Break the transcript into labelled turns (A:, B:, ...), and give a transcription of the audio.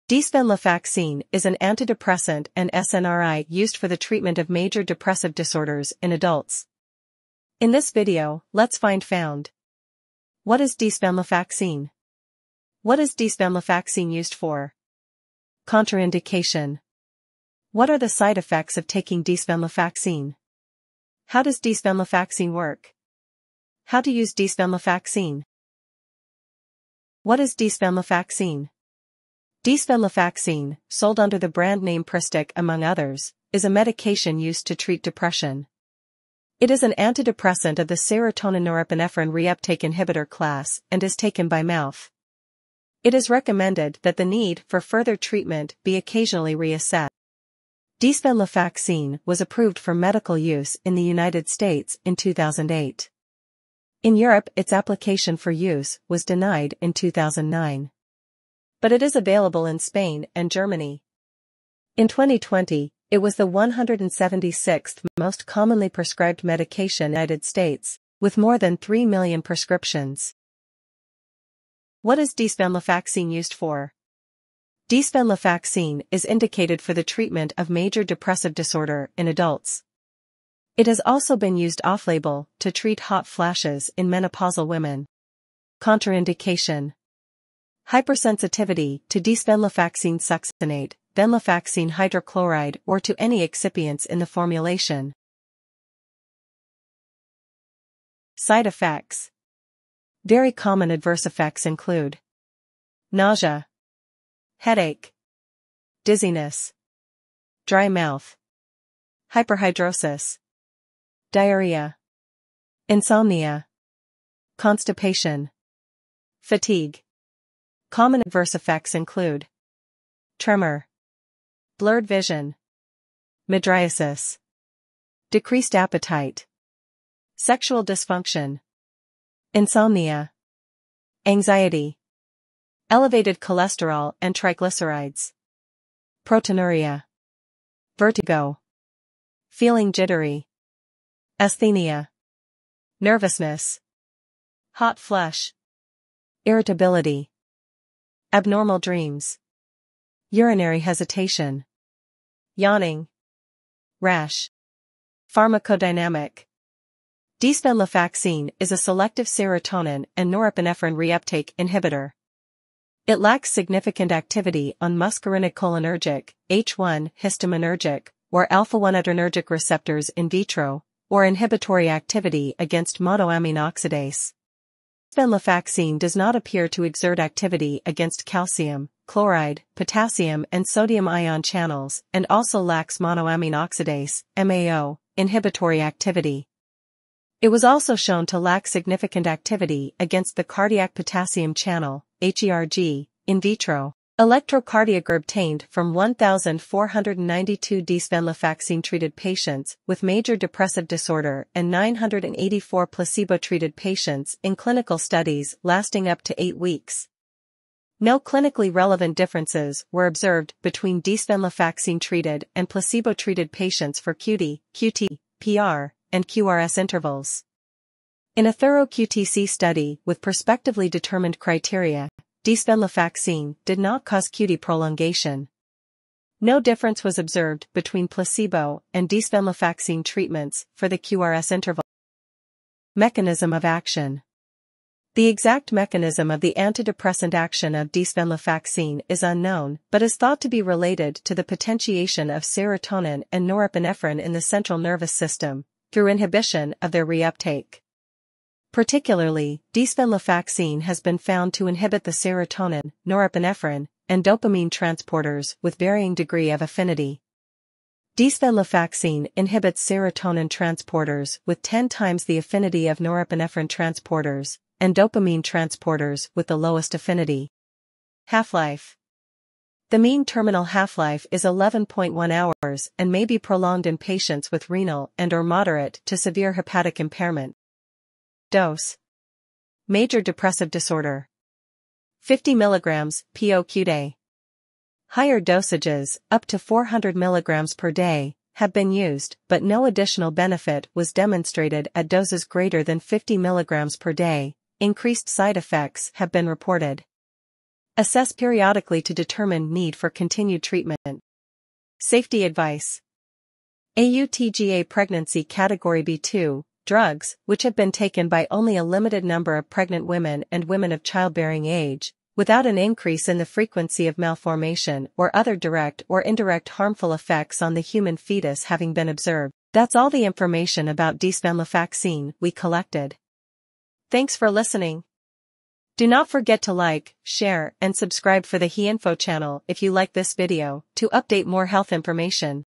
A: Desvenlafaxine is an antidepressant and SNRI used for the treatment of major depressive disorders in adults. In this video, let's find. What is desvenlafaxine? What is desvenlafaxine used for? Contraindication. What are the side effects of taking desvenlafaxine? How does desvenlafaxine work? How to use desvenlafaxine? What is desvenlafaxine? Desvenlafaxine, sold under the brand name Pristiq among others, is a medication used to treat depression. It is an antidepressant of the serotonin-norepinephrine reuptake inhibitor class and is taken by mouth. It is recommended that the need for further treatment be occasionally reassessed. Desvenlafaxine was approved for medical use in the United States in 2008. In Europe, its application for use was denied in 2009. But it is available in Spain and Germany. In 2020, it was the 176th most commonly prescribed medication in the United States, with more than 3 million prescriptions. What is desvenlafaxine used for? Desvenlafaxine is indicated for the treatment of major depressive disorder in adults. It has also been used off-label to treat hot flashes in menopausal women. Contraindication. Hypersensitivity to desvenlafaxine succinate, venlafaxine hydrochloride or to any excipients in the formulation. Side effects. Very common adverse effects include nausea, headache, dizziness, dry mouth, hyperhidrosis, diarrhea, insomnia, constipation, fatigue. Common adverse effects include tremor, blurred vision, mydriasis, decreased appetite, sexual dysfunction, insomnia, anxiety, elevated cholesterol and triglycerides, proteinuria, vertigo, feeling jittery, asthenia, nervousness, hot flush, irritability, abnormal dreams, urinary hesitation, yawning, rash. Pharmacodynamic. Desvenlafaxine is a selective serotonin and norepinephrine reuptake inhibitor. It lacks significant activity on muscarinic-cholinergic, H1 histaminergic, or alpha-1 adrenergic receptors in vitro, or inhibitory activity against monoamine oxidase. Desvenlafaxine does not appear to exert activity against calcium, chloride, potassium and sodium ion channels and also lacks monoamine oxidase, MAO, inhibitory activity. It was also shown to lack significant activity against the cardiac potassium channel, HERG, in vitro. Electrocardiogram obtained from 1,492 desvenlafaxine-treated patients with major depressive disorder and 984 placebo-treated patients in clinical studies lasting up to 8 weeks. No clinically relevant differences were observed between desvenlafaxine-treated and placebo-treated patients for QT, PR, and QRS intervals. In a thorough QTc study with prospectively determined criteria, desvenlafaxine did not cause QT prolongation. No difference was observed between placebo and desvenlafaxine treatments for the QRS interval. Mechanism of action. The exact mechanism of the antidepressant action of desvenlafaxine is unknown but is thought to be related to the potentiation of serotonin and norepinephrine in the central nervous system, through inhibition of their reuptake. Particularly, desvenlafaxine has been found to inhibit the serotonin, norepinephrine, and dopamine transporters with varying degree of affinity. Desvenlafaxine inhibits serotonin transporters with 10 times the affinity of norepinephrine transporters, and dopamine transporters with the lowest affinity. Half-life. The mean terminal half-life is 11.1 hours and may be prolonged in patients with renal and/or moderate to severe hepatic impairment. Dose. Major depressive disorder. 50 mg POQ/day. Higher dosages, up to 400 mg per day, have been used, but no additional benefit was demonstrated at doses greater than 50 mg per day. Increased side effects have been reported. Assess periodically to determine need for continued treatment. Safety advice. AUTGA pregnancy category B2, drugs, which have been taken by only a limited number of pregnant women and women of childbearing age, without an increase in the frequency of malformation or other direct or indirect harmful effects on the human fetus having been observed. That's all the information about Desvenlafaxine we collected. Thanks for listening. Do not forget to like, share, and subscribe for the HeInfo channel if you like this video to update more health information.